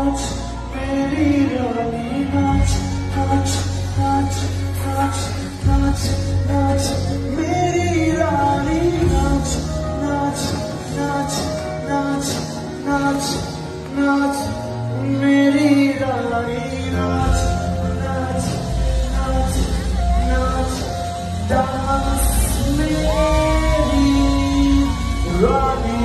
नाच मेरी रानी नाच नाच नाच नाच नाच नाच मेरी रानी नाच नाच नाच नाच नाच नाच मेरी रानी नाच नाच नाच नाच डांस मेरी रानी।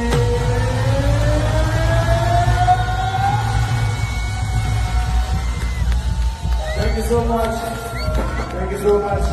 Thank you so much. Thank you so much.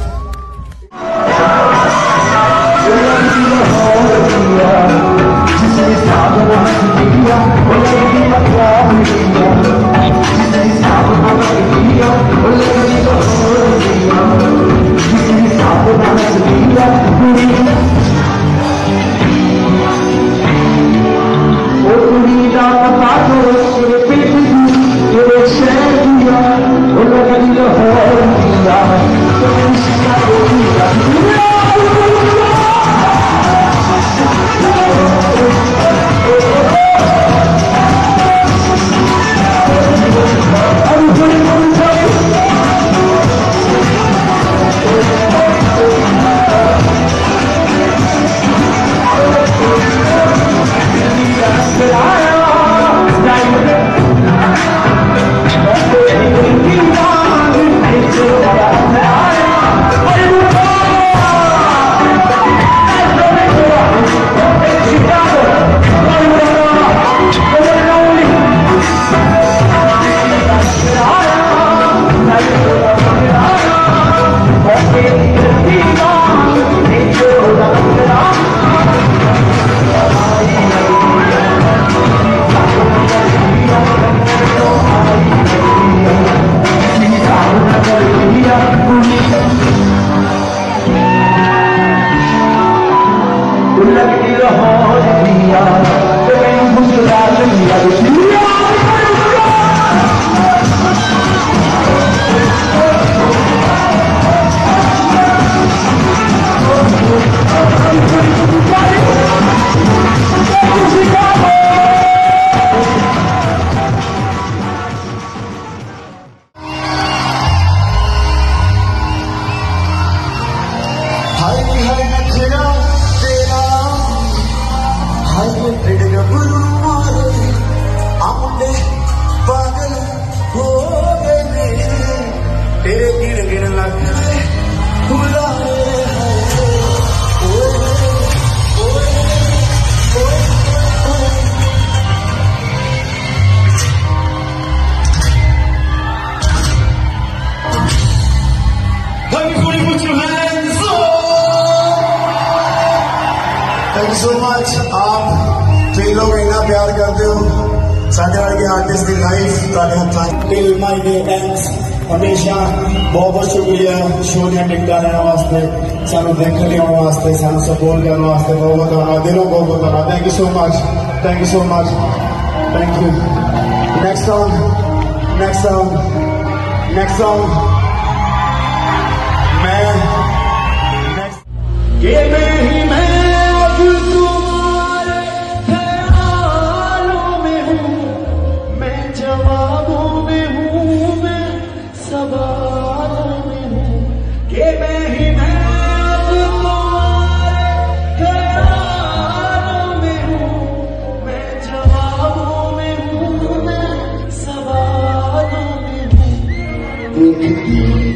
पागल हो गए तेरे गिर गिर लग बुला थैंक यू सो मच। आप कई लोग इतना प्यार करते हो साढ़े वर्गे आर्टिस्ट की life till my day ends हमेशा बहुत बहुत शुक्रिया शो ने टिकता रहने वास्ते सानू देखने लिया वास्ते सानू सपोर्ट करने वास्ते बहुत बहुत धन्यवाद दिलों बहुत बहुत धन्यवाद। Thank you so much, thank you so much, thank you. Next song next song next song मैं ये मैं तुम्हारे ख्यालों में हूँ, मैं जवाबों में हूँ, मैं सवालों में हूँ। कि मैं ही मैं तुम्हारे ख्यालों में हूँ, मैं जवाबों में हूँ, मैं सवालों में हूँ।